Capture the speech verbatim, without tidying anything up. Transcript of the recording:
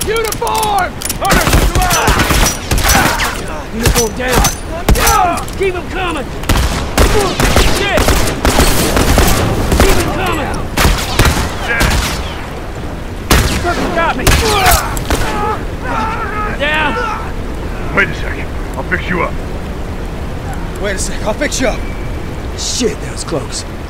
Uniform! Hunter, come out! Uniform down! Down! Keep him coming! Shit! Keep him coming! Kirk got me! Down! Wait a second. I'll fix you up. Wait a sec, I'll fix you up. Shit, that was close.